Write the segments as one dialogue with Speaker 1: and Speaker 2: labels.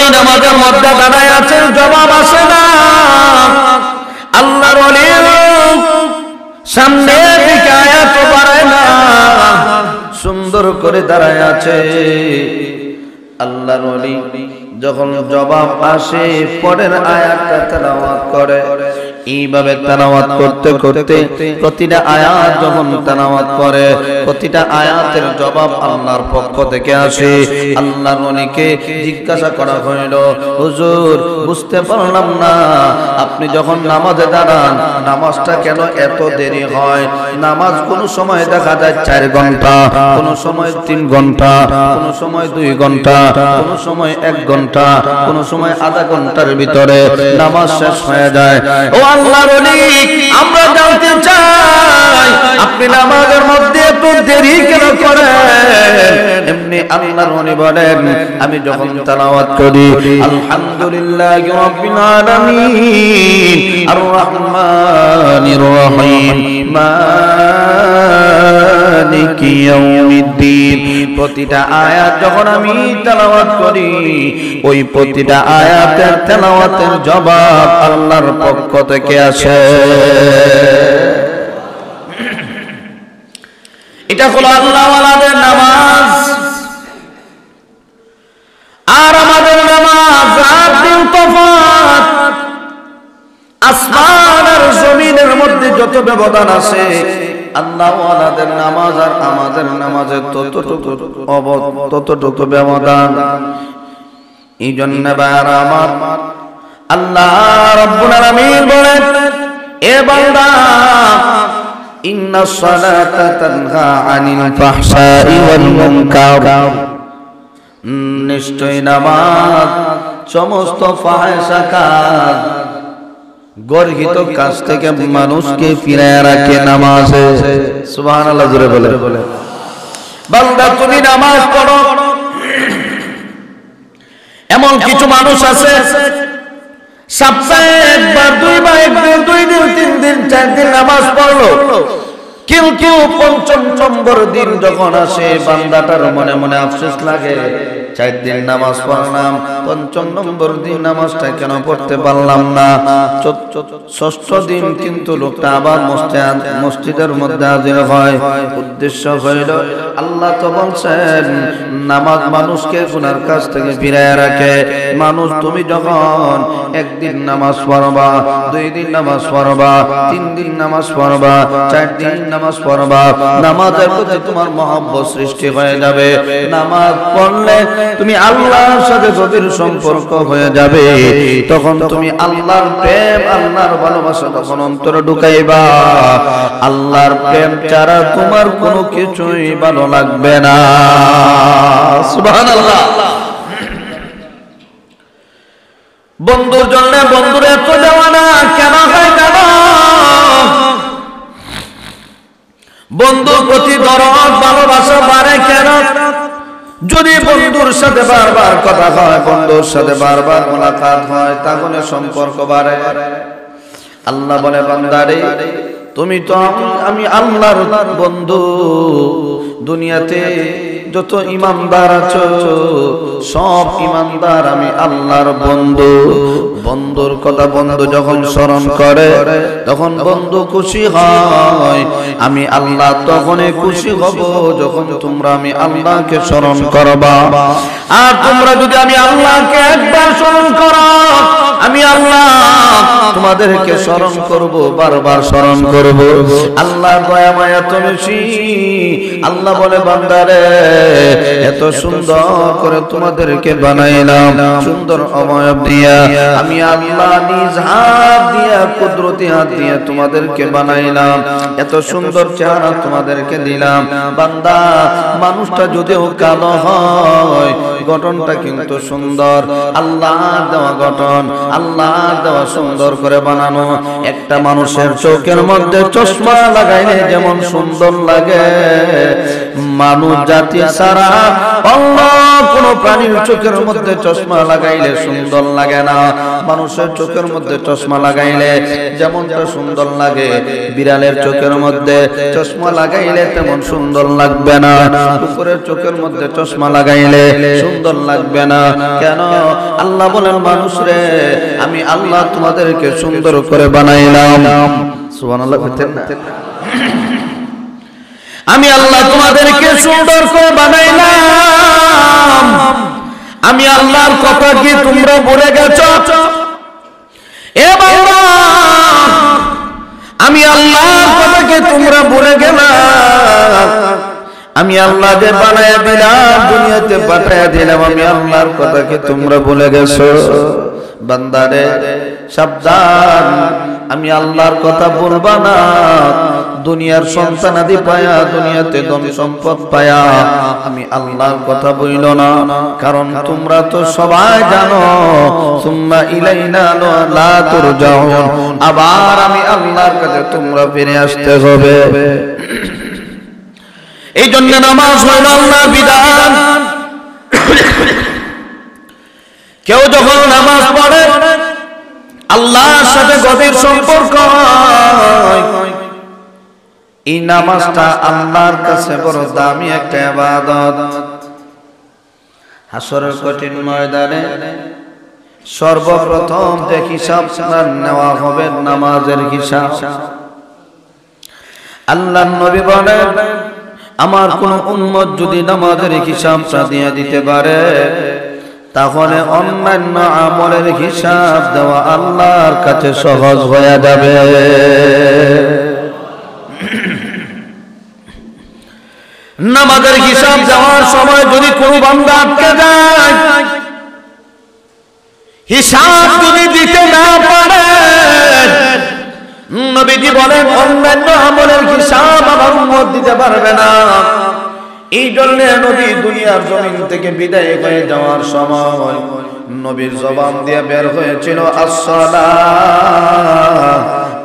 Speaker 1: নামাজের মধ্যে দাঁড়ায় আছেন, জবাব আসে না। আল্লাহর ওলি সামনের দিকে আয়াত বাড়ায় না, সুন্দর করে দাঁড়ায় আছে। আল্লাহর ওলি যখন জবাব আসে পরের আয়াতটা তেলাওয়াত করে। এইভাবে তেলাওয়াত করতে করতে প্রতিটা আয়াত যখন তেলাওয়াত করে প্রতিটা আয়াতের জবাব আল্লাহর পক্ষ থেকে আসে। আল্লাহর ওলিকে জিজ্ঞাসা করা হইল, হুজুর বুঝতে পারলাম না, আপনি যখন নামাজে দাঁড়ান নামাজটা কেন এত দেরি হয়? নামাজ কোন সময় দেখা যায় 4 ঘন্টা, কোন সময় 3 ঘন্টা, কোন সময় 2 ঘন্টা, কোন সময় 1 ঘন্টা, কোন সময় আধা ঘন্টার ভিতরে নামাজ শেষ হয়ে যায়। ও আল্লাহর ওলি, আমরা জানতে চাই আপনি নামাজের মধ্যে এত দেরি কেন করেন? এমনি আল্লাহর ওলি বলেন, আমি যখন তেলাওয়াত করি আলহামদুলিল্লাহি রাব্বিল আলামিন আর রহমানির রহিম মালিকি ইয়াউমিদ্দিন, প্রতিটা আয়াত যখন আমি তেলাওয়াত করি ওই প্রতিটা আয়াতের তেলাওয়াতের জবাব আল্লাহর পক্ষ থেকে আসে। এটা হলো আল্লাহওয়ালাদের নামাজ। আর আমাদের নামাজ রাত দিন তফাৎ। আসমান আর জমিনের মধ্যে যত ব্যবধান আছে আল্লাহওয়ালাদের নামাজ আর আমাদের নামাজের ততটুকু ব্যবধান। এই জন্য ভাইরা আমার, আল্লাহ রাব্বুল আলামিন বলেন, এ বান্দা ইন্নাস সালাতা তানহা আনিল ফাহশাই ওয়াল মুনকার, নিশ্চয় নামাজ সমস্ত ফাহিশা কাজ গর্হিত কাজ থেকে মানুষকে ফিরায় রাখে নামাজে। সুবহানাল্লাহ জোরে বলে। বান্দা তুমি নামাজ পড়ো। এমন কিছু মানুষ আছে সপ্তাহে একবার, দুইবার, একদিন, 2 দিন, 3 দিন, 4 দিন নামাজ পড়লো, কিন্তু 5ম নম্বর দিন যখন আসে বান্দাটার মনে মনে আফসোস লাগে, 4 দিন নামাজ পড়লাম, 5ম নম্বর দিন নামাজটা কেন পড়তে পারলাম না। 6ষ্ঠ দিন কিন্তু লোকটা আবার মসজিদের মধ্যে হাজির হয়। উদ্দেশ্য হইল, আল্লাহ তো বলছেন নামাজ মানুষকে গুনার কাছ থেকে ফিরায় রাখে। মানুষ তুমি যখন 1 দিন নামাজ পড়বা, 2 দিন নামাজ পড়বা, 3 দিন নামাজ পড়বা, 4 দিন নামাজ পড়বা, নামাজের প্রতি তোমার মহব্বত সৃষ্টি হয়ে যাবে। নামাজ পড়লে তুমি আল্লাহর সাথে গভীর সম্পর্ক হয়ে যাবে। তখন তুমি আল্লাহর প্রেম, আল্লাহর ভালোবাসা তখন অন্তরে ঢুকাইবা। আল্লাহর প্রেম ছাড়া তোমার কোনো কিছুই ভালো লাগবে না। সুবহানাল্লাহ। বন্ধুর জন্য বন্ধুর এত দেওয়া না কেন হয় জানো? বন্ধুর প্রতি দরদ ভালোবাসা বাড়ে কেন? যদি বন্ধুর সাথে বারবার কথা হয়, বন্ধুর সাথে বারবার মোলাকাত হয়, তাহলে সম্পর্ক বাড়ে। আল্লাহ বলে, বান্দারে তুমি তো আমি আল্লাহর বন্ধু। দুনিয়াতে যত ইমানদার আছো সব ইমানদার আমি আল্লাহর বন্ধু। বন্ধুর কথা বন্ধু যখন স্মরণ করে তখন বন্ধু খুশি হয়। আমি আল্লাহ তখনই খুশি হব যখন তোমরা আমি আল্লাহকে স্মরণ করবা। আর তোমরা যদি আমি আল্লাহকে একবার স্মরণ করো, আমি আল্লাহ তোমাদেরকে স্মরণ করব, বারবার স্মরণ করব। আল্লাহর দয়া মায়া তো বেশি। আল্লাহ বলে, বান্দারে এত সুন্দর করে তোমাদেরকে বানাইলাম, সুন্দর অবয়ব দিয়া আমি আল্লাহ নিজ হাত দিয়া, কুদরতি হাত দিয়া তোমাদেরকে বানাইলাম, এত সুন্দর চেহারা তোমাদেরকে দিলাম। বান্দা মানুষটা যদিও কালো হয়, গঠনটা কিন্তু সুন্দর। আল্লাহ দেওয়া গঠন, আল্লাহ দেওয়া সুন্দর করে বানানো। একটা মানুষের চোখের মধ্যে চশমা লাগাইলে যেমন সুন্দর লাগে, মানুষ জাতি ছাড়া অন্য কোন প্রাণীর চোখের মধ্যে চশমা লাগাইলে সুন্দর লাগে না। মানুষের চোখের মধ্যে চশমা লাগাইলে যেমনটা সুন্দর লাগে, বিড়ালের চোখের মধ্যে চশমা লাগাইলে তেমন সুন্দর লাগবে না। কুকুরের চোখের মধ্যে চশমা লাগাইলে সুন্দর লাগবে না। কেন? আল্লাহ বলেন, মানুষ রে, আমি আল্লাহ তোমাদেরকে সুন্দর করে বানাইলাম। সুবহানাল্লাহ বলতেন না? আমি আল্লাহ তোমাদেরকে সুন্দর করে বানাইলাম। আমি আল্লাহর কথা কি তোমরা ভুলে গেছো? এ বাবা, আমি আল্লাহর কথা কি তোমরা ভুলে গেলা? আমি আল্লাহ যে বানায়া দিলাম, দুনিয়াতে পাঠায়া দিলাম, আমি আল্লাহর কথা কি তোমরা ভুলে গেছো? বান্দারে সাবধান, আমি আল্লাহর কথা বলবা না। দুনিয়ার সন্তানাদি পায়া, দুনিয়াতে ধন সম্পদ পায়া আমি আল্লাহর কথা বইল না। কারণ তোমরা তো সবাই জানো, সুম্মা ইলাইনা লা তুরজাউন, আবার আমি আল্লাহর কাছে তোমরা ফিরে আসতে হবে। এই জন্য নামাজ হইল আল্লাহর বিধান। কেউ যখন নামাজ পড়ে আল্লাহর সাথে গভীর সম্পর্ক হয়। এই নামাজটা আল্লাহর কাছে বড় দামি একটা ইবাদত। হাসরের কঠিন ময়দানে সর্বপ্রথম যে হিসাব নেওয়া হবে নামাজের হিসাব। আল্লাহর নবী বলেন, আমার কোন উম্মত যদি নামাজের হিসাবটা দিয়ে দিতে পারে, তাহলে অন্যান্য আমলের হিসাব দেওয়া আল্লাহর কাছে সহজ হয়ে যাবে। নামাজের হিসাব দেওয়ার সময় যদি কোন বান্দা আটকে যায়, হিসাব যদি দিতে না পারে, নবীজি বলেন অন্যান্য আমলের হিসাব আমার উম্মত দিতে পারবে না। এই জন্য নবী দুনিয়ার জমিন থেকে বিদায় হয়ে যাওয়ার সময় নবীর জবান দিয়ে বের হয়েছিল আসসালাহ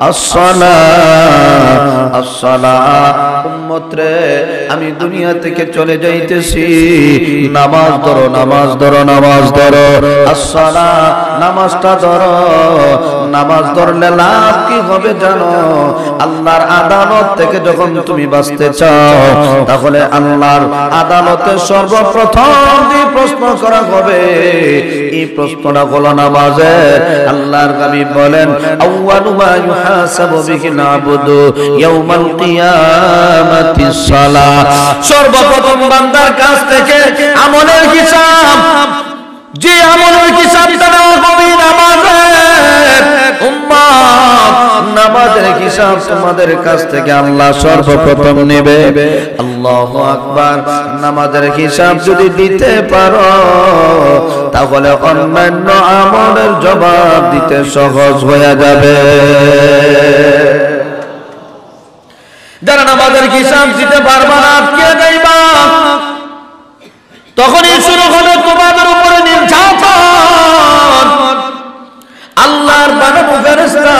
Speaker 1: আসসালাহ আসসালাহ। উম্মত রে, আমি দুনিয়া থেকে চলে যাইতেছি, নামাজ ধরো, নামাজ ধরো, নামাজ ধরো। আসসালাহ, নামাজটা ধরো। নামাজ ধরলে লাভ কি হবে জানো? আল্লাহর আদালত থেকে যখন তুমি বাঁচতে চাও, তাহলে আল্লাহর আদালতে সর্বপ্রথম যে প্রশ্ন করা হবে, এই প্রশ্নটা হলো নামাজে। আল্লাহর নবী বলেন, আউয়ালু মা ইউহাসাবু বিহি নাবুদু ইয়াউমাল কিয়ামাতিস সালাহ। সর্বপ্রথম বান্দার কাছ থেকে আমলের হিসাব, যে আমলের হিসাবটা নেওয়া হবে নামাজের। উম্মত, নামাজের হিসাব তোমাদের কাছ থেকে আল্লাহ সর্বপ্রথম নেবে। আল্লাহু আকবার। নামাজের হিসাব যদি দিতে পারো, তাহলে অন্যান্য আমলের জবাব দিতে সহজ হয়ে যাবে। যারা নামাজের হিসাব দিতে পারবা না, আটকে যাইবা, তখনই শুরু হবে তোমাদের উপরে নির্যাতন। আল্লাহর বানানো ফেরেশতা,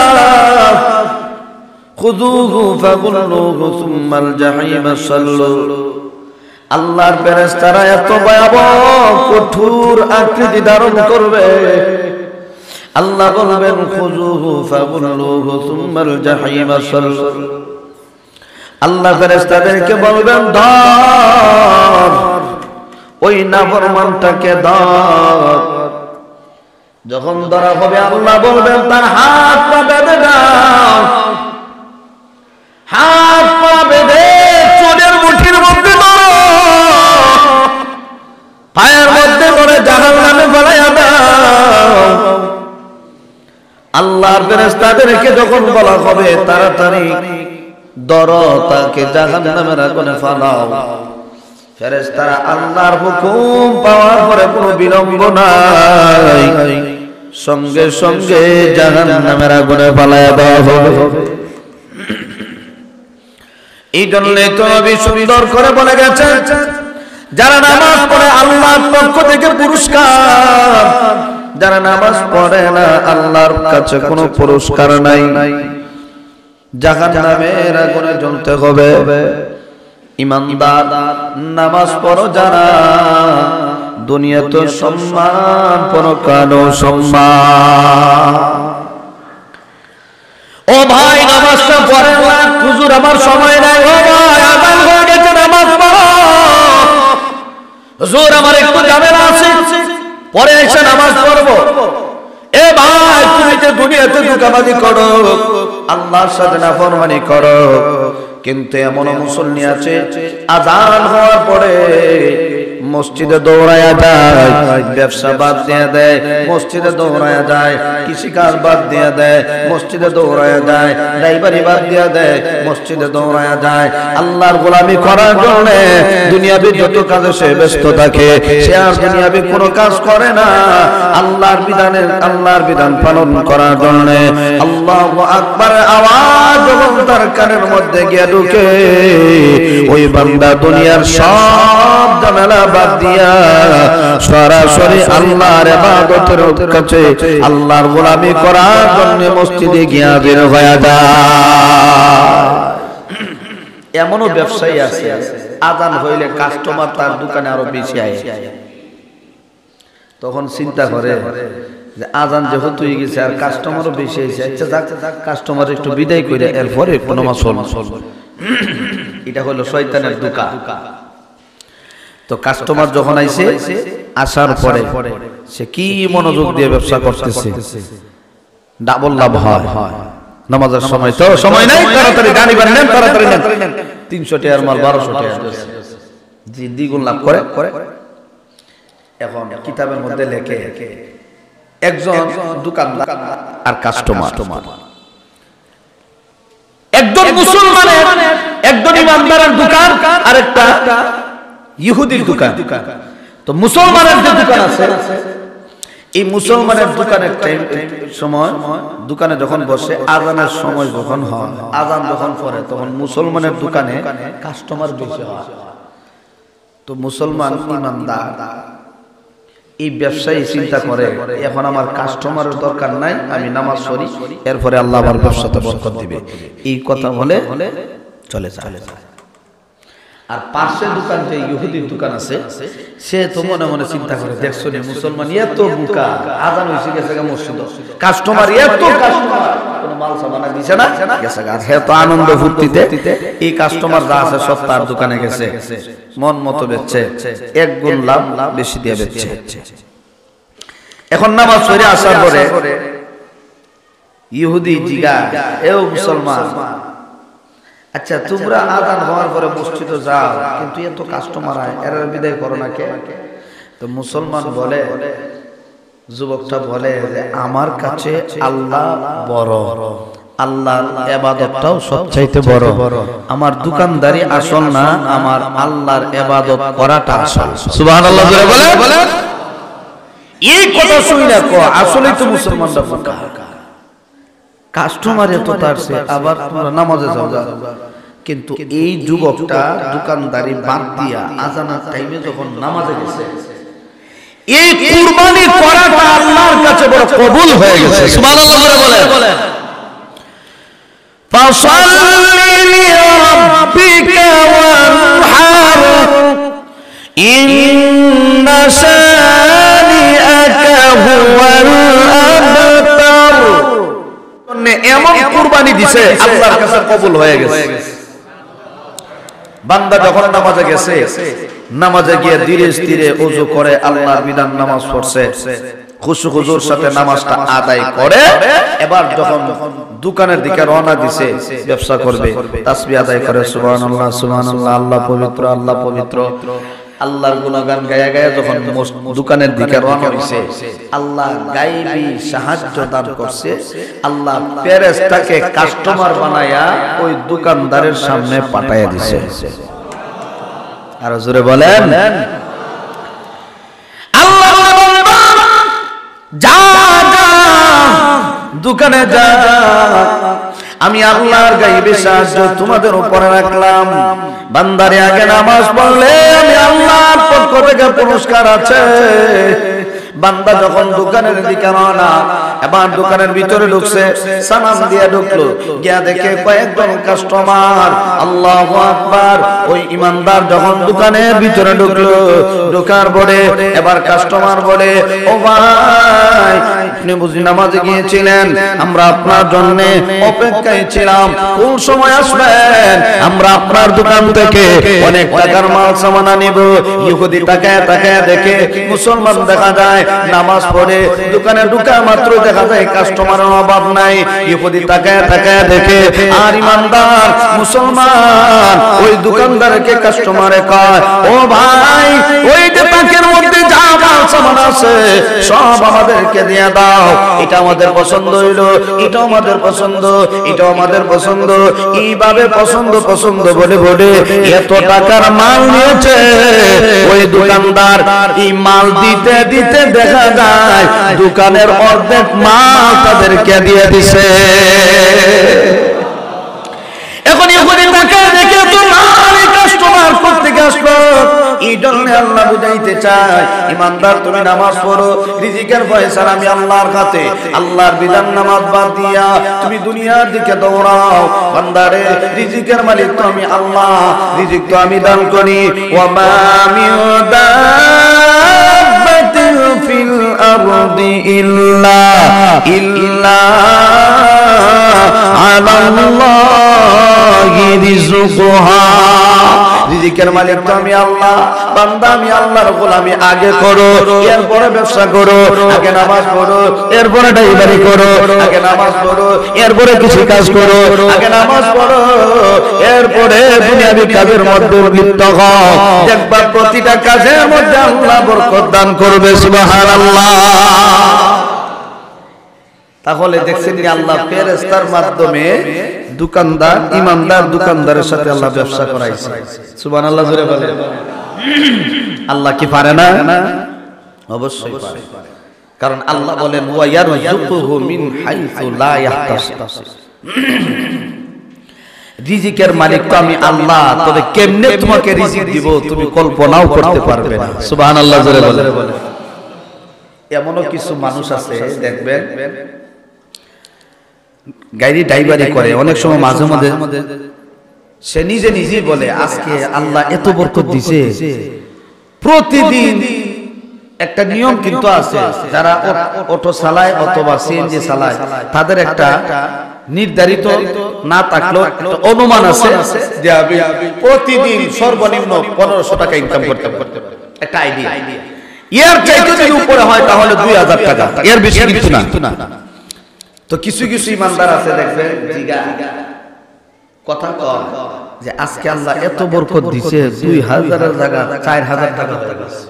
Speaker 1: খুযুহু ফাগুল্লুহু সুম্মাল জাহিমা সাল্লু। আল্লাহর ফেরেশতারা এত ভয়াবহ কঠোর আকৃতি ধারণ করবে, আল্লাহ বলবেন খুযুহু ফাগুল্লুহু সুম্মাল জাহিমা সাল্লু। আল্লাহ ফেরেশতাদেরকে বলবেন, ধর, ওই নাফরমানটাকে ধর। যখন ধরা হবে আল্লাহ বলবেন, তার হাত পা বেঁধে দাও। হাত পা বেঁধে চুলের মুঠির মধ্যে ধরো, পায়ের মধ্যে ধরে জাহান্নামে ফেলাইয়া দাও। আল্লাহর ফেরেশতাদেরকে যখন বলা হবে তাড়াতাড়ি ধরো, তাকে জাহান্নামের আগুনে ফেলাও, ফেরেশতারা আল্লাহর হুকুম পাওয়ার পরে কোনো বিলম্ব নাই, সঙ্গে সঙ্গে জাহান্নামের আগুনে ফেলাইয়া দেওয়া হবে। এই জন্যই তো নবী সুন্দর করে বলে গেছেন, যারা নামাজ পড়ে আল্লাহর পক্ষ থেকে পুরস্কার, যারা নামাজ পড়ে না আল্লাহর কাছে কোনো পুরস্কার নাই, জাহান্নামের আগুনে জ্বলতে হবে। ইমানদার নামাজ পড়ো যারা, দুনিয়াতে সম্মান, পরকালেও সম্মান। ও ভাই নামাজটা পড়েন না, হুজুর আমার সময় নাই। ও ভাই আযান হয়ে গেছে, নামাজ পড়ো। হুজুর আমার একটু ঝামেলা আছে, পরে এসে নামাজ পড়বো। এ ভাই তুমি যে দুনিয়াতে ধোঁকাবাজি করো, আল্লাহর সাথে নাফরমানি করো, কিন্তু এমন মুসল্লি আছে আযান হওয়ার পরে মসজিদে দৌড়ায়া যায়, ব্যবসা বাদ দিয়ে দেয়, মসজিদে দৌড়ায়া যায়, কৃষিকাজ বাদ দিয়ে দেয়, মসজিদে দৌড়ায়া যায়, ড্রাইভারি বাদ দিয়ে দেয়, মসজিদে দৌড়ায়া যায়। আল্লাহর গোলামি করার জন্য দুনিয়াবি যত কাজে সে ব্যস্ত থাকে, সে আর দুনিয়াবি কোনো কাজ করে না। আল্লাহর বিধান পালন করার জন্য আল্লাহু আকবার আওয়াজ যখন তার কানের মধ্যে গিয়ে ঢুকে, ওই বান্দা দুনিয়ার সব ঝামেলা বাদ দিয়া সরাসরি আল্লাহর ইবাদতের কাছে, আল্লাহর গোলামি করার জন্য মসজিদে গিয়া বের হয়ে যায়। এমনও ব্যবসায়ী আছে আযান হইলে কাস্টমার তার দোকানে আরো বেশি আসে, তখন চিন্তা করে যে আযান যেহেতু হয়ে গেছে আর কাস্টমারও বেশি আসে, আচ্ছা যাক কাস্টমার একটু বিদায় করে এরপরে কোনো মাস চলবে। এটা হলো শয়তানের দোকা। তো কাস্টমার যখন আইছে, আসার পরে সে কি মনোযোগ দিয়ে ব্যবসা করতেছে, ডাবল লাভ হয়। নামাজের সময় তো সময় নাই, তাড়াতাড়ি গাড়ি বান নেন, তাড়াতাড়ি নেন, 300 টাকার মাল 1200 টাকা জি দ্বিগুণ লাভ করে। এখন কিতাবের মধ্যে লেখে একজন দোকানদার আর কাস্টমার, একজন মুসলমানের, একজন ইমানদারের দোকান আর একটা ইহুদির দোকান। তো মুসলমানের যে দোকান আছে, এই মুসলমানের দোকানের সময় দোকানে যখন বসে, আযানের সময় যখন হয়, আযান যখন পড়ে, তখন মুসলমানের দোকানে কাস্টমার বেশি হয়। তো মুসলমান ইমানদার এই ব্যবসায়ী চিন্তা করে, এখন আমার কাস্টমারের দরকার নাই, আমি নামাজ পড়ি, এরপরে আল্লাহ আমার ব্যবসাতে বরকত দিবে। এই কথা বলে চলে যায়। আর পাশের দোকান যে ইহুদির দোকান আছে, সে তো মনে মনে চিন্তা করে, দেখছো নি মুসলমান এত বোকা, আযান হইছে গেছে মসজিদ, কাস্টমার এত কাস্টমার, কোনো মাল সামানা দিছে না, গেছে আর হে তো আনন্দ ফুর্তিতে এই কাস্টমার যা আছে সব তার দোকানে গেছে, মন মতো বেচছে, এক গুণ লাভ বেশি দিয়ে বেচছে। এখন নামাজ পড়ে আসার পরে ইহুদি জিগা, এও মুসলমান, আচ্ছা তোমরা আযান হওয়ার পরে মসজিদে যাও, কিন্তু এত কাস্টমার আয়, এরা বিদায় করো না কে? তো মুসলমান বলে, যুবকটা বলে যে আমার কাছে আল্লাহ বড়, আল্লাহর ইবাদতটাও সবচাইতে বড়, আমার দোকানদারি আসল না, আমার আল্লাহর ইবাদত করাটা আসল। সুবহানাল্লাহ জোরে বলে। এই কথা শুনি না কো, আসলেই তো মুসলমানরা বোকা, কাস্টমার এত তারছে, আবার তোমরা নামাজে যাও। কিন্তু এই যুবকটা দোকানদারি বাদ দিয়া আযানের টাইমে যখন নামাজে গেছে, এই কুরবানি করাটা আল্লাহর কাছে বড় কবুল হয়ে গেছে। সুবহানাল্লাহ বলে। ফাসাল্লি লিরাব্বিকা ওয়ানহার ইন্না শানিআকা হুয়াল আবতার। এমন কুরবানি দিছে আল্লাহর কাছে কবুল হয়ে গেছে। বান্দা যখন নামাজে গেছে, নামাজে গিয়ে ধীরে ধীরে ওযু করে আল্লাহর বিধান নামাজ পড়ছে, খুশু খুজুর সাথে নামাজটা আদায় করে, এবার যখন দোকানের দিকে রওনা দিছে, ব্যবসা করবে, তাসবিহ আদায় করে সুবহানাল্লাহ সুবহানাল্লাহ, আল্লাহ পবিত্র, আল্লাহ পবিত্র, আল্লাহর গুণগান গায়া গায়া যখন দোকানের দিকে রওনা হইছে, আল্লাহ গায়বী সাহায্য দান করছে, আল্লাহ ফেরেশতাকে কাস্টমার বানায়া ওই দোকানদারের সামনে পাঠায়া দিছে। আর জোরে বলেন, আল্লাহ যা যা দোকানে যা, আমি আল্লাহর গায়বী সাহায্য তোমাদের উপরে রাখলাম। বান্দারে আগে নামাজ পড়লে আমি আল্লাহর পক্ষ থেকে পুরস্কার আছে। বান্দা যখন দোকানের দিকে রওনা, এবার দোকানের ভিতরে ঢুকছে, সালাম দিয়ে ঢুকলো, গিয়া দেখে কয়েকজন কাস্টমার। আল্লাহু আকবার। ওই ইমানদার যখন দোকানের ভিতরে ঢুকলো, ঢোকার পরে এবার কাস্টমার বলে, ও ভাই আপনি বুঝি নামাজে গিয়েছিলেন, আমরা আপনার জন্য অপেক্ষায় ছিলাম, কোন সময় আসবেন? আমরা আপনার দোকান থেকে অনেক টাকার মাল সামান আনিব। ইহুদি তাকায় তাকায় দেখে মুসলমান দেখা যায় নামাজ পড়ে, দোকানে ঢুকা মাত্র দেখা যায় কাস্টমারের অভাব নাই। ইহুদি তাকায় তাকায় দেখে আর ইমানদার মুসলমান ওই দোকানদারকে কাস্টমারে কয়, ও ভাই ওই যে তাকের মধ্যে যা মাল সামান আছে সব আমাদেরকে দিয়ে দাও, এটা আমাদের পছন্দ হইলো, এটা আমাদের পছন্দ, এটা আমাদের পছন্দ। এইভাবে পছন্দ পছন্দ বলে বলে এত টাকার মাল নিয়েছে ওই দোকানদার। এই মাল দিতে দিতে দেখা যায় দোকানের অর্ধেক মাল তাদেরকে দিয়ে দিছে। এখন এখনই টাকা দেখে তো কাস্টমার করতে আসলো। এই জন্য আল্লাহ বুঝাইতে চায়, ইমানদার তুমি নামাজ পড়ো, রিজিকের ফয়সালা আমি আল্লাহর হাতে। আল্লাহর বিধান নামাজ বাদ দিয়া তুমি দুনিয়ার দিকে দৌড়াও। বান্দারে রিজিকের মালিক তো আমি আল্লাহ, রিজিক তো আমি দান করি। ওয়া মা মিন দাব্বাতিন ফিল আরদি ইল্লা আলাল্লাহি রিজকুহা। রিজিকের মালিক তো আমি আল্লাহ, বান্দা আমি আল্লাহর গোলামি আগে করো, এরপরে ব্যবসা করো, আগে নামাজ পড়ো, এরপরে ড্রাইভারি করো, আগে নামাজ পড়ো, এরপরে কিছু কাজ করো, আগে নামাজ পড়ো, এরপরে দুনিয়াবি কাজের মধ্যে লিপ্ত হও। দেখবা প্রতিটা কাজের মধ্যে আল্লাহ বরকত দান করবে। সুবহানাল্লাহ। তাহলে দেখছেন আল্লাহ ফেরেশতার মাধ্যমে দোকানদার ইমানদার দোকানদারের সাথে আল্লাহ ব্যবসা করাইছে। সুবহানাল্লাহ জোরে বলেন। আল্লাহ কি পারে না? অবশ্যই পারে, কারণ আল্লাহ বলেন ওয়া ইয়ারযুকুহু মিন হাইসু লা ইয়াহতাসিব। রিজিকের মালিক তো আমি আল্লাহ, তবে কেমনে তোমাকে রিজিক দিব তুমি কল্পনাও করতে পারবে না। সুবহানাল্লাহ জোরে বলেন। এমনও কিছু মানুষ আছে দেখবেন গাড়ি ড্রাইভারি করে, অনেক সময় মাঝে মাঝে সে নিজে নিজেই বলে আজকে আল্লাহ এত বরকত দিছে। প্রতিদিন একটা নিয়ম কিন্তু আছে, যারা অটো চালায় অথবা সিএনজি চালায় তাদের একটা নির্ধারিত না থাকলেও অনুমান আছে যে আমি প্রতিদিন সর্বনিম্ন 1500 টাকা ইনকাম করতে পারবো, একটা আইডিয়া। এর চাইতে যদি উপরে হয় তাহলে 2000 টাকা, এর বেশি কিছু না। তো কিছু কিছু ইমানদার আছে দেখবেন কথা কয় যে আজকে আল্লাহ এত বরকত দিছে 2000 এর জায়গা 4000 টাকা হয়ে গেছে।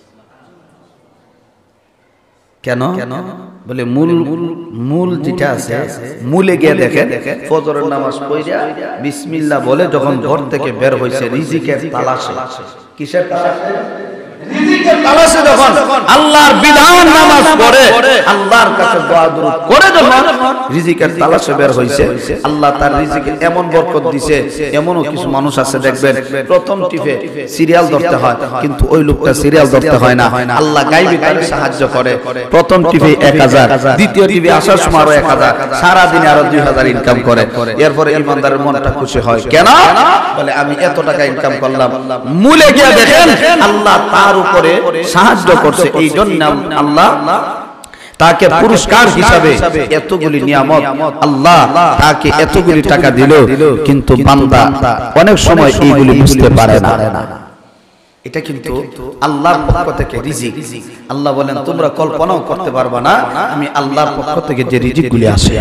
Speaker 1: কেন বলে মূল যেটা আছে মূলে গিয়ে দেখেন ফজরের নামাজ পড়িয়া বিসমিল্লাহ বলে যখন ঘর থেকে বের হইছে রিজিকের তালাশে। কিসের তালাশে? রিজিকের তালাশে যখন আল্লাহর বিধান নামাজ পড়ে, আল্লাহর কাছে দোয়া দুরূদ করে যখন রিজিকের তালাশে বের হইছে, আল্লাহ তার রিজিকে এমন বরকত দিছে। এমনও কিছু মানুষ আছে দেখবেন প্রথম টিপে সিরিয়াল ধরতে হয়, কিন্তু ওই লোকটা সিরিয়াল ধরতে হয় না, আল্লাহ গায়বী তাকে সাহায্য করে। প্রথম টিপে 1000, দ্বিতীয় টিপে আসার সময় আরো 1000, সারা দিনে আরো 2000 ইনকাম করে। এরপরে ইমানদারের মনটা খুশি হয়, কেন বলে আমি এত টাকা ইনকাম করলাম। মূলে গিয়ে দেখেন আল্লাহ তার উপরে সাহায্য করছে, এই জন্য আল্লাহ তাকে পুরস্কার হিসাবে এতগুলি নিয়ামত, আল্লাহ তাকে এতগুলি টাকা দিল, কিন্তু বান্দা অনেক সময় এইগুলি বুঝতে পারে না। এটা কিন্তু আল্লাহর পক্ষ থেকে রিজিক। আল্লাহ বলেন তোমরা কল্পনাও করতে পারবে না আমি আল্লাহর পক্ষ থেকে যে রিজিকগুলি আসে।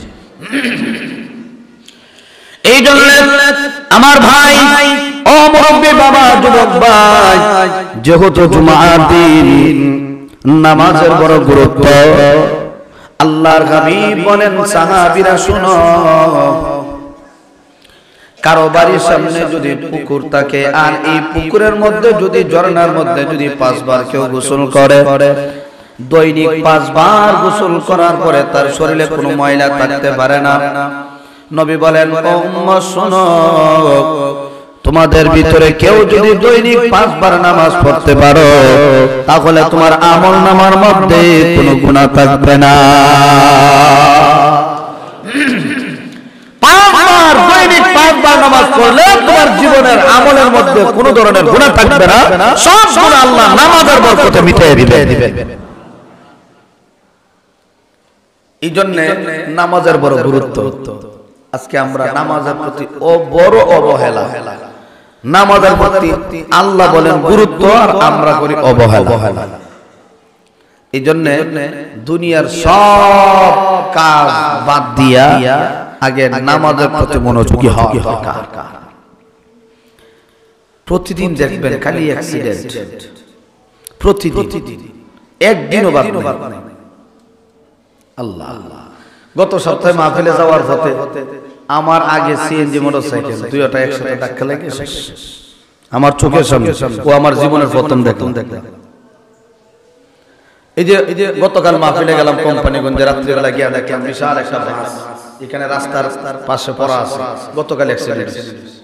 Speaker 1: এই জন্য আমার ভাই ও মুরব্বি বাবা, যুবক ভাই, যেহেতু জুমার দিন নামাজের বড় গুরুত্ব, আল্লাহর হাবিব বলেন সাহাবীরা শুনো, কারো বাড়ির সামনে যদি পুকুর থাকে আর এই পুকুরের মধ্যে যদি ঝর্ণার মধ্যে যদি 5 বার কেউ গোসল করে, দৈনিক 5 বার গোসল করার পরে তার শরীরে কোনো ময়লা থাকতে পারে না। নবী বলেন ও উম্মত শোনো, তোমাদের ভিতরে কেউ যদি দৈনিক 5 বার নামাজ পড়তে পারো তাহলে তোমার আমলনামার মধ্যে কোনো গুনাহ থাকবে না। 5 বার দৈনিক 5 বার নামাজ পড়লে তোমার জীবনের আমলের মধ্যে কোনো ধরনের গুনাহ থাকবে না, সব গুনাহ আল্লাহ নামাজের বরকতে মিটিয়ে দিবেন। এই জন্য নামাজের বড় গুরুত্ব। আজকে আমরা নামাজের প্রতি বড় অবহেলা, নামাজের প্রতি আল্লাহ বলেন গুরুত্ব আর আমরা করি অবহেলা। এই জন্য দুনিয়ার সব কাজ বাদ দিয়া আগে নামাজের প্রতি মনোযোগী হওয়া দরকার। প্রতিদিন দেখবেন খালি অ্যাক্সিডেন্ট, প্রতিদিন একদিনও বাদ নেই। আল্লাহ, গত সপ্তাহে মাহফিলে যাওয়ার পথে আমার আগে সিএনজি মোটরসাইকেল দুইটা একসাথে ধাক্কা লেগে শেষ। আমার চোখের সামনে ও আমার জীবনের প্রথম দেখলাম। এই যে গতকাল মাহফিলে গেলাম কোম্পানিগঞ্জে, রাত্রিবেলা গিয়ে দেখলাম বিশাল একটা বাস এখানে রাস্তার পাশে পড়া আছে, গতকাল অ্যাক্সিডেন্ট।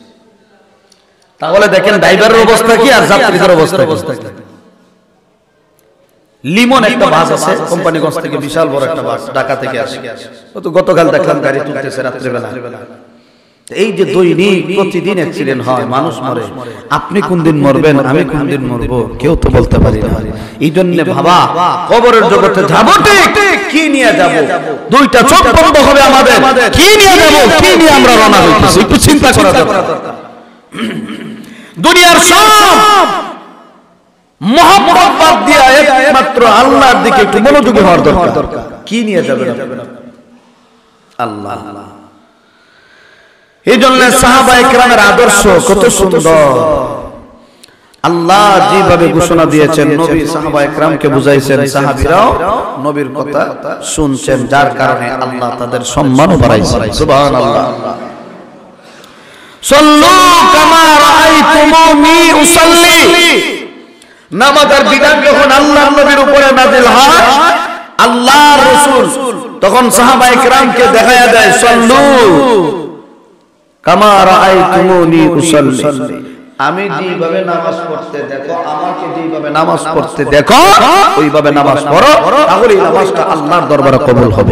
Speaker 1: তাহলে দেখেন ড্রাইভারের অবস্থা কি আর যাত্রীদের অবস্থা কি। লিমন একটা বাস আছে কোম্পানিগঞ্জ থেকে, বিশাল বড় একটা বাস ঢাকা থেকে আসে, তো গতকাল দেখলাম গাড়ি তুলতেছে রাত্রিবেলা। এই যে দৈনিক প্রতিদিন অ্যাক্সিডেন্ট হয়, মানুষ মরে, আপনি কোন দিন মরবেন, আমি কোন দিন মরবো, কেউ তো বলতে পারি না। এই জন্য ভাবা কবরের জগতে যাবো ঠিক কি নিয়ে যাব, দুইটা চোখ বন্ধ হবে আমাদের, কি নিয়ে যাব, কি নিয়ে আমরা রওনা হইতেছি, একটু চিন্তা করা দরকার। দুনিয়ার সব মহব্বত বাদ দিয়া একমাত্র আল্লাহর দিকে একটু মনোযোগী হওয়ার দরকার। কি নিয়ে যাবেন আল্লাহ। এই জন্য সাহাবায়ে কেরামের আদর্শ কত সুন্দর। আল্লাহ যেভাবে ঘোষণা দিয়েছেন নবী সাহাবায়ে কেরামকে বুঝাইছেন, সাহাবীরাও নবীর কথা শুনছেন, যার কারণে আল্লাহ তাদের সম্মান বাড়াইছেন। সুবহানাল্লাহ। সাল্লু কামা রাআইতুমুনি উসাল্লি। নামাজের বিধান যখন আল্লাহর নবীর উপরে নাযিল হয়, আল্লাহর রাসূল তখন সাহাবায়ে কেরামকে দেখায়া দেয়, সাল্লু কামা রাআইতুমুনি উসাল্লি। আমি যেভাবে নামাজ পড়তে দেখো, আমাকে যেভাবে নামাজ পড়তে দেখো ওইভাবে নামাজ পড়ো, তাহলে এই নামাজটা আল্লাহর দরবারে কবুল হবে।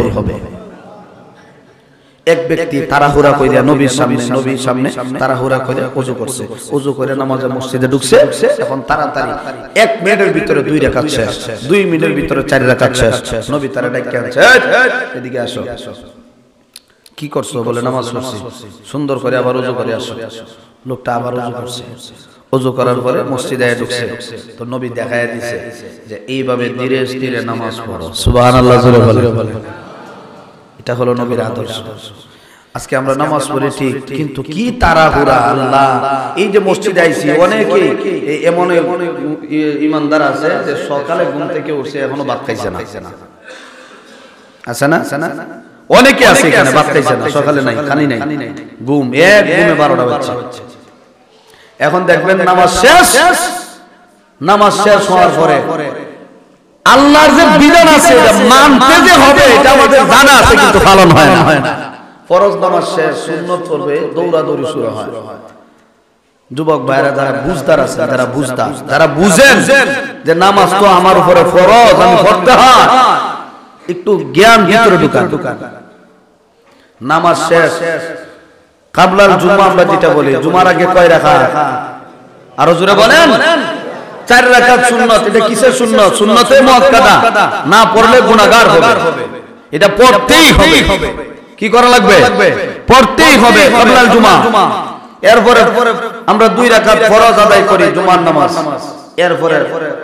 Speaker 1: এক ব্যক্তি তাড়াহুড়া কইরা নবীর সামনে তাড়াহুড়া কইরা ওযু করছে, ওযু করে নামাজে মসজিদে ঢুকছে। এখন তাড়াতাড়ি 1 মিনিটের ভিতরে 2 রাকাত শেষ, 2 মিনিটের ভিতরে 4 রাকাত শেষ। নবী তারে ডাইকা আনছে, এদিকে আসো। কি করছো? বলে নামাজ পড়ছি। সুন্দর করে আবার ওযু করে আসো। লোকটা আবার ওযু করছে, ওযু করার পরে মসজিদে ঢুকছে। তো নবী দেখায়া দিয়েছে যে এইভাবে ধীরে ধীরে নামাজ পড়ো। সুবহানাল্লাহ জোরে বলে। এটা হলো নবীর আদর্শ। আজকে আমরা নামাজ পড়ি ঠিক, কিন্তু কি তাড়াহুড়া। আল্লাহ, এই যে মসজিদে আইছি, অনেকে এমন ইমানদার আছে যে সকালে ঘুম থেকে উঠছে এখনো ভাত খাইছে না। আছে না? অনেকে আছে এখানে ভাত খাইছে না, সকালে নাই, খানি নাই, ঘুম, এক ঘুমে 12টা বাজছে। এখন দেখবেন নামাজ শেষ হওয়ার পরে আল্লাহর যে বিধান আছে এটা মানতে যে হবে এটা আমাদের জানা আছে, কিন্তু পালন হয় না। ফরজ নামাজ শেষ, সুন্নত পড়বে, দৌড়াদৌড়ি শুরু হয়। যুবক ভাইরা যারা বুঝদার আছে, যারা বুঝেন যে নামাজ তো আমার উপরে ফরজ, আমি পড়তে হয়, একটু জ্ঞান ভিতরে ঢুকান। নামাজ শেষ, কাবলাল জুমা আমরা যেটা বলি, জুমার আগে কয় রাকাত? আরো জোরে বলেন। 4 রাকাত সুন্নাত। এটা কিসের সুন্নাত? সুন্নতে মুআক্কাদা, না পড়লে গুনাহগার হবে। এটা পড়তেই হবে। কি করা লাগবে? পড়তেই হবে কাবলাল জুমা। এরপরে আমরা 2 রাকাত ফরজ আদায় করি জুমার নামাজ। এরপরে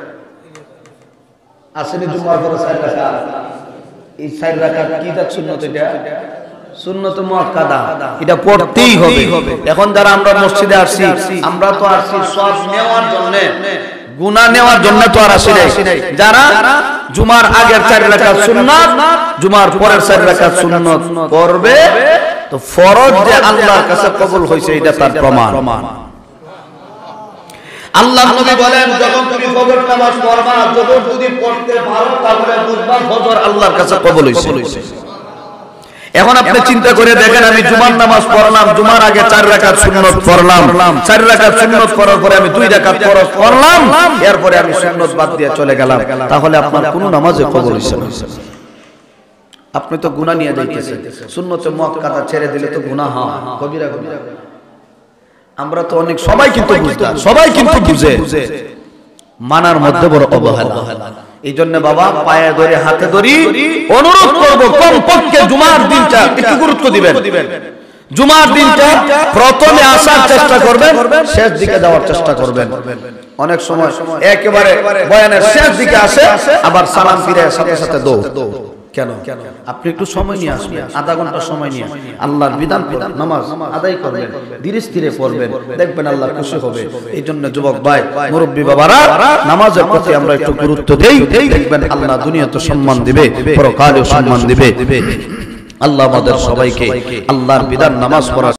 Speaker 1: আসেনি জুমার পরে 4 রাকাত। এই 4 রাকাত কিটা সুন্নাত? এটা সুন্নত মুআক্কাদা, এটা পড়তেই হবে। এখন যারা আমরা মসজিদে আসছি, আমরা তো আসছি সব নেওয়ার জন্য, গুনাহ নেওয়ার জন্য তো আর আসি নাই। যারা জুমার আগের 4 রাকাত সুন্নাত, জুমার পরের 4 রাকাত সুন্নাত করবে, তো ফরজ যে আল্লাহর কাছে কবুল হইছে এটা তার প্রমাণ। আল্লাহ নবী বলেন, যখন তুমি ফজর নামাজ পড়বা, যখন যদি পড়তে পারো তাহলে বুঝবা ফজর আল্লাহর কাছে কবুল হইছে। এখন আপনি চিন্তা করে দেখেন, আমি জুমার নামাজ পড়লাম, জুমার আগে 4 রাকাত সুন্নাত পড়লাম, 4 রাকাত সুন্নাত করার পরে আমি 2 রাকাত ফরজ পড়লাম, এরপরে আমি সুন্নাত বাদ দিয়ে চলে গেলাম, তাহলে আপনার কোনো নামাজে কবুল হইছে না। আপনি তো গুনাহ নিয়ে যাইতেছেন। সুন্নতে মুআক্কাদা ছেড়ে দিলে তো গুনাহ হয়, কবিরা গুনাহ। আমরা তো অনেক সবাই কিন্তু বুঝে মানার মধ্যে বড় অবহেলা। এই জন্য বাবা পায়ে ধরে হাতে ধরি অনুরোধ করব, কমপক্ষে জুমার দিনটা একটু গুরুত্ব দিবেন। জুমার দিনটা প্রথমে আসার চেষ্টা করবেন, শেষ দিকে যাওয়ার চেষ্টা করবেন। অনেক সময় একেবারে বয়ানের শেষ দিকে আসে, আবার সালাম ফিরে সাথে সাথে দৌড়। কেন? আপনি একটু সময় নিয়ে আসবেন, আধা ঘন্টা সময় নিয়ে আল্লাহর বিধান নামাজ আদায় করবেন, ধীরে স্থিরে পড়বেন, দেখবেন আল্লাহ খুশি হবে। এই জন্য যুবক ভাই, মুরব্বী বাবারা, নামাজের প্রতি আমরা একটু গুরুত্ব দেই, দেখবেন আল্লাহ দুনিয়াতে সম্মান দিবে, পরকালেও সম্মান দিবে। আল্লাহ আমাদের সবাইকে আল্লাহর বিধান নামাজ পড়া